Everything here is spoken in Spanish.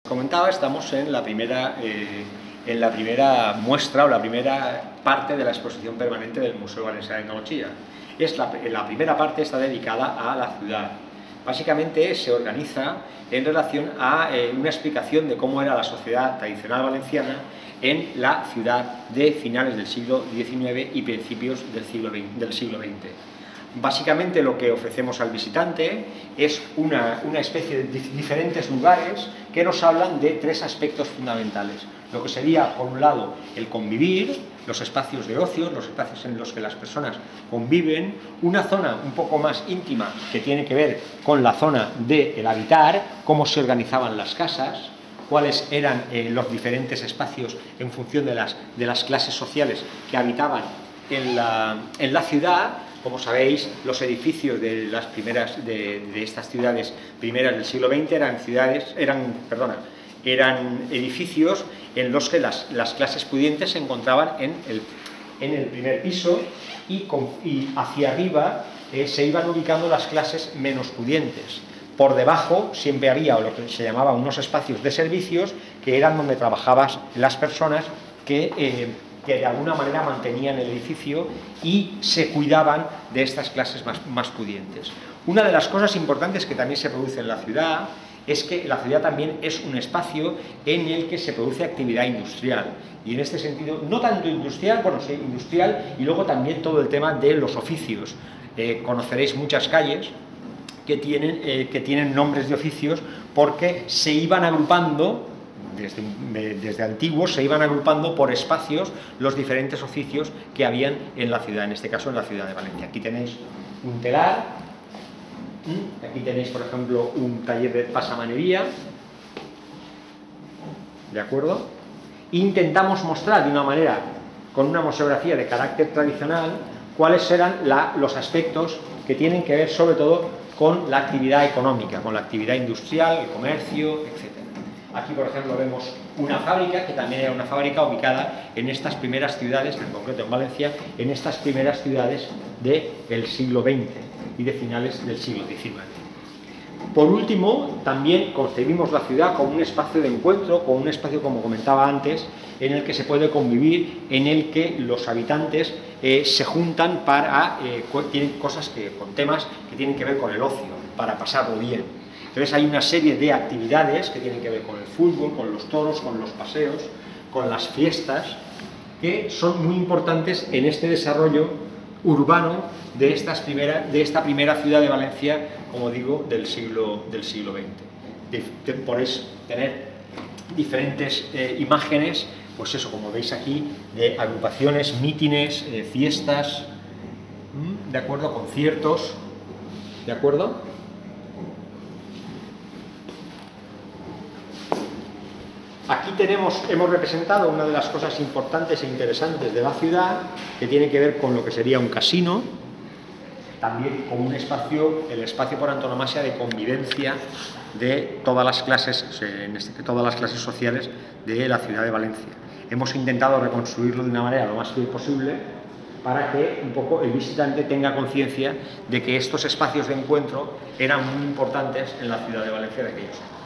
Comentaba, estamos en la primera muestra o la primera parte de la exposición permanente del Museo Valencià d'Etnologia. La primera parte está dedicada a la ciudad. Básicamente se organiza en relación a una explicación de cómo era la sociedad tradicional valenciana en la ciudad de finales del siglo XIX y principios del siglo XX. Básicamente lo que ofrecemos al visitante es una especie de diferentes lugares que nos hablan de tres aspectos fundamentales. Lo que sería, por un lado, el convivir, los espacios de ocio, los espacios en los que las personas conviven, una zona un poco más íntima que tiene que ver con la zona del habitar, cómo se organizaban las casas, cuáles eran los diferentes espacios en función de las clases sociales que habitaban en la ciudad. Como sabéis, los edificios de estas ciudades primeras del siglo XX eran edificios en los que las clases pudientes se encontraban en el primer piso y hacia arriba se iban ubicando las clases menos pudientes. Por debajo siempre había lo que se llamaban unos espacios de servicios, que eran donde trabajaban las personas que de alguna manera mantenían el edificio y se cuidaban de estas clases más pudientes. Una de las cosas importantes que también se produce en la ciudad es que la ciudad también es un espacio en el que se produce actividad industrial, y en este sentido, no tanto industrial, bueno, sí, industrial, y luego también todo el tema de los oficios. Conoceréis muchas calles que tienen nombres de oficios porque se iban agrupando. Desde antiguos se iban agrupando por espacios los diferentes oficios que habían en la ciudad, en este caso en la ciudad de Valencia. Aquí tenéis un telar, aquí tenéis, por ejemplo, un taller de pasamanería, ¿de acuerdo? Intentamos mostrar de una manera, con una museografía de carácter tradicional, cuáles eran los aspectos que tienen que ver sobre todo con la actividad económica, con la actividad industrial, el comercio, etc. Aquí, por ejemplo, vemos una fábrica, que también era una fábrica ubicada en estas primeras ciudades, en concreto en Valencia, en estas primeras ciudades del siglo XX y de finales del siglo XIX. Por último, también concebimos la ciudad como un espacio de encuentro, como un espacio, como comentaba antes, en el que se puede convivir, en el que los habitantes se juntan tienen cosas con temas que tienen que ver con el ocio, para pasarlo bien. Entonces hay una serie de actividades que tienen que ver con el fútbol, con los toros, con los paseos, con las fiestas, que son muy importantes en este desarrollo urbano de esta primera ciudad de Valencia, como digo, del siglo XX. Podéis tener diferentes imágenes, pues eso, como veis aquí, de agrupaciones, mítines, fiestas, ¿de acuerdo? Conciertos, ¿de acuerdo? Aquí hemos representado una de las cosas importantes e interesantes de la ciudad, que tiene que ver con lo que sería un casino, también como un espacio, el espacio por antonomasia de convivencia de todas las clases sociales de la ciudad de Valencia. Hemos intentado reconstruirlo de una manera lo más fiel posible para que un poco el visitante tenga conciencia de que estos espacios de encuentro eran muy importantes en la ciudad de Valencia de aquellos años.